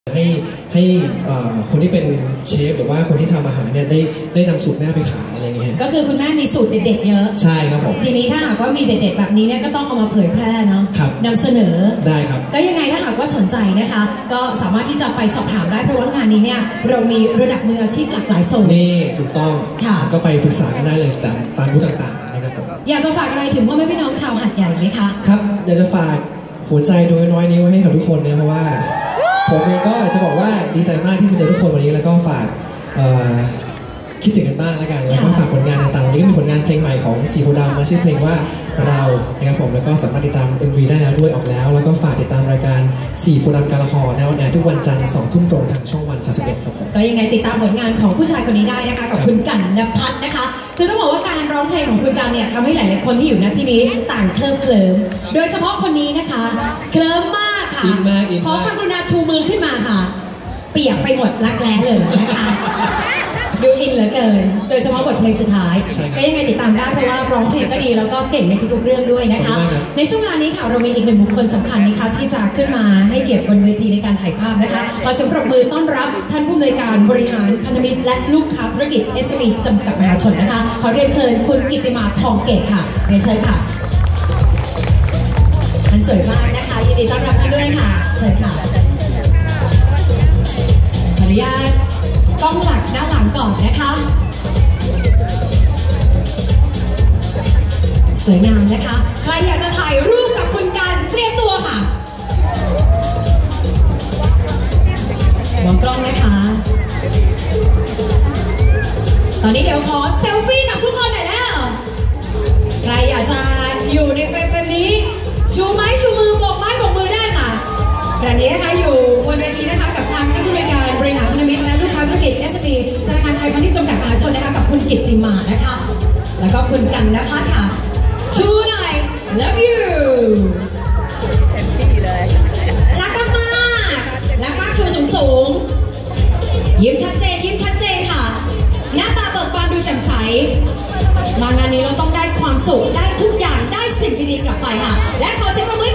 ให้คนที่เป็นเชฟหรือว่าคนที่ทำอาหารเนี่ยได้นำสูตรแม่ไปขายอะไรเงี้ยก็คือคุณแม่มีสูตรเด็ดๆเยอะใช่ครับผมทีนี้ถ้าหากว่ามีเด็ดๆแบบนี้เนี่ยก็ต้องเอามาเผยแพร่เนาะนำเสนอได้ครับก็ยังไงถ้าหากว่าสนใจนะคะก็สามารถที่จะไปสอบถามได้เพราะว่างานนี้เนี่ยเรามีระดับมืออาชีพหลากหลายโซนนี่ถูกต้องก็ไปปรึกษากันได้เลยตามรูปต่างๆนะครับผมอยากจะฝากอะไรถึงพ่อแม่พี่น้องชาวหาดใหญ่ไหมคะครับอยากจะฝากหัวใจดวงน้อยนี้ไว้ให้กับทุกคนเนี่ยเพราะว่าผมเองก็จะบอกว่าดีใจมากที่มาเจอทุกคนวันนี้แล้วก็ฝากคิดถึงกันบ้างแล้วกันแล้วก็ฝากผลงานต่างๆวันนี้ก็มีผลงานเพลงใหม่ของสีโพธิ์ดำมาชื่อเพลงว่าเรานะครับผมแล้วก็สามารถติดตาม MV ได้แล้วด้วยออกแล้วแล้วก็ฝากติดตามรายการสีโพธิ์ดำการละครในวันแอร์ทุกวันจันทร์ 20:00 นทางช่องวัน 31ครับผมก็ยังไงติดตามผลงานของผู้ชายคนนี้ได้นะคะกับคุณกันณภัทรนะคะคือต้องบอกว่าการร้องเพลงของคุณกันเนี่ยทำให้หลายๆคนที่อยู่ณที่นี้ต่างเคลิ้มโดยเฉพาะคนนี้นะคะเคลิ้มมากค่ะขอความกรุณาชูมือขึ้นมาค่ะเปียกไปหมดรักแร้เลยนะคะดูอินเหลือเกินโดยเฉพาะบทเพลงสุดท้ายก็ยังไงติดตามได้เพราะว่าร้องเพลงก็ดีแล้วก็เก่งในทุกๆเรื่องด้วยนะคะในช่วงเวลานี้ค่ะเรามีอีกหนึ่งบุคคลสำคัญนะคะที่จะขึ้นมาให้เกียรติบนเวทีในการถ่ายภาพนะคะขอเสียงปรบมือต้อนรับท่านผู้อำนวยการบริหารพันธมิตรและลูกค้าธุรกิจ SME จำกัดมหาชนนะคะขอเรียนเชิญคุณกิตติมาทองเกตค่ะเรียนเชิญค่ะท่านสวยมากนะคะยินดีต้อนรับท่านด้วยค่ะเชิญค่ะขออนุญาตกล้องหลักด้านหลังก่อนนะคะสวยงามนะคะใครอยากจะถ่ายรูปกับคุณกันเตรียมตัวค่ะมองกล้องนะคะตอนนี้เดี๋ยวขอเซลฟี่กับทุกคนหน่อยแล้วใครอยากจะอยู่ในเฟรมนี้ชูไม้ชูมือโบกไม้โบกมือได้ค่ะขณะนี้นะคะอยู่บนเวทีนะคะกับทางท่านผู้บริการบริหารพันธมิตรและลูกค้าธุรกิจ SME ธนาคารไทยพาณิชย์จำกัดมหาชนนะคะกับคุณกิตติมานะคะแล้วก็คุณกันณภัทรค่ะชูหน่อย love you เต็มที่เลยรักมากรักมากชูสูงยิ้มชัดเจนค่ะหน้าตาเบิกบานดูแจ่มใสมางานนี้เราต้องได้ความสุขได้ทุกอย่างได้สิ่งดีๆกลับไปค่ะและขอเสียงปรบมือ